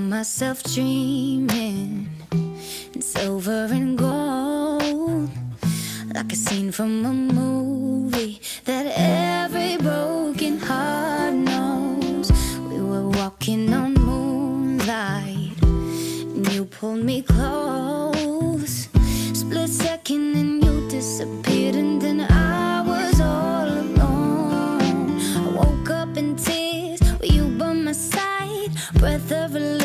myself dreaming in silver and gold, like a scene from a movie that every broken heart knows. We were walking on moonlight and you pulled me close. Split second and you disappeared, and then I was all alone. I woke up in tears with you by my side, breath of relief.